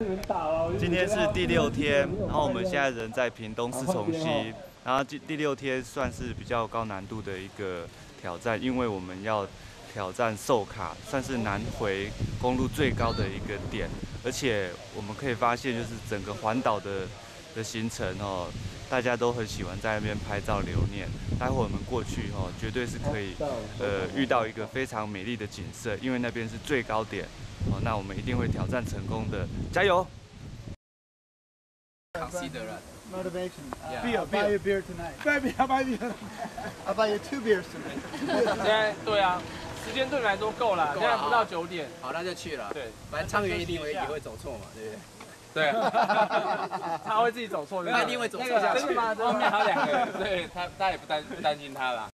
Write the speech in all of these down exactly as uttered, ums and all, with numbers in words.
今天是第六天，然后我们现在人在屏东四重溪，然后第第六天算是比较高难度的一个挑战，因为我们要挑战寿卡，算是南回公路最高的一个点，而且我们可以发现，就是整个环岛的的行程哦，大家都很喜欢在那边拍照留念。待会我们过去哦，绝对是可以呃遇到一个非常美丽的景色，因为那边是最高点哦，那我们一定会挑战成功的，加油！ Consider it. Motivation. Uh, Yeah. I'll buy you a beer tonight. Baby, I'll buy you. I'll buy you two beers tonight. 现在对啊，时间对你来说够了，现在不到九点。 好，那就去了。 对， 反正昌元一定会也会走错嘛，对不对？ 对啊，他会自己走错， 他一定会走错下去。 真的吗？后面还有两个人，对他，他也不担不担心他啦。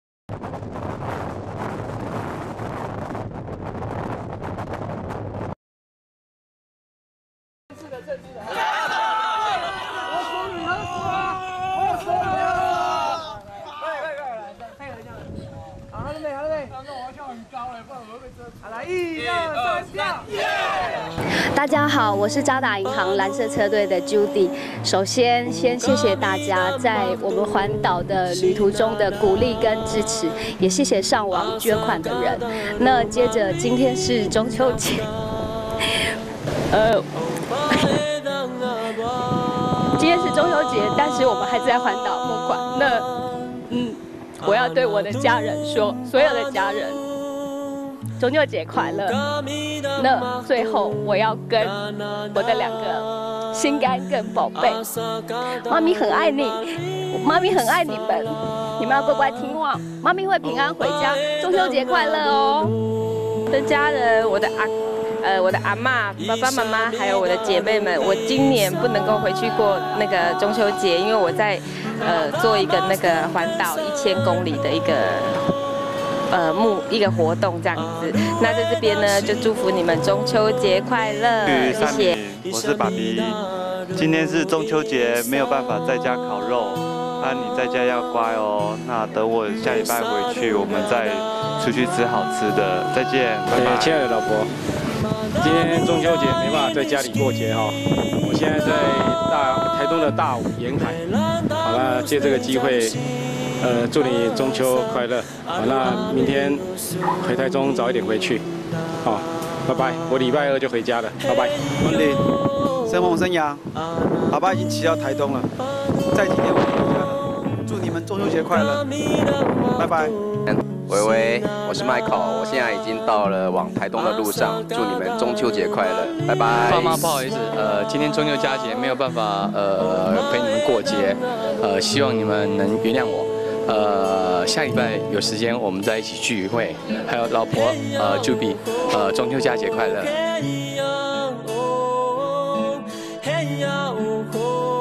大家好，我是渣打银行蓝色车队的 Judy。首先，先谢谢大家在我们环岛的旅途中的鼓励跟支持，也谢谢上网捐款的人。那接着，今天是中秋节，呃，今天是中秋节，但是我们还是在环岛募款。那，嗯，我要对我的家人说，所有的家人。 中秋节快乐！那最后我要跟我的两个心肝跟宝贝，妈咪很爱你，妈咪很爱你们，你们要乖乖听话，妈咪会平安回家。中秋节快乐哦！我的家人，我的阿，呃，我的阿嬷、爸爸妈妈，还有我的姐妹们，我今年不能够回去过那个中秋节，因为我在呃做一个那个环岛一千公里的一个。 呃，目一个活动这样子，那在这边呢，就祝福你们中秋节快乐，谢谢。 我是爸比，今天是中秋节，没有办法在家烤肉，那你在家要乖哦。那等我下礼拜回去，我们再出去吃好吃的。再见，拜拜。 亲爱的老婆，今天中秋节没办法在家里过节哈，我现在在大台东的大武沿海，好了，借这个机会。 呃，祝你中秋快乐！好，那明天回台中早一点回去，好，拜拜。我礼拜二就回家了，拜拜。 兄弟，生梦生涯，爸爸已经骑到台东了，再几天我就回家了。祝你们中秋节快乐，拜拜。 喂喂，我是 Michael， 我现在已经到了往台东的路上，祝你们中秋节快乐，拜拜。 爸妈，不好意思，呃，今天中秋佳节没有办法呃陪你们过节，呃，希望你们能原谅我。 呃，下礼拜有时间我们在一起聚会，还有老婆呃 Juby， 呃中秋佳节快乐。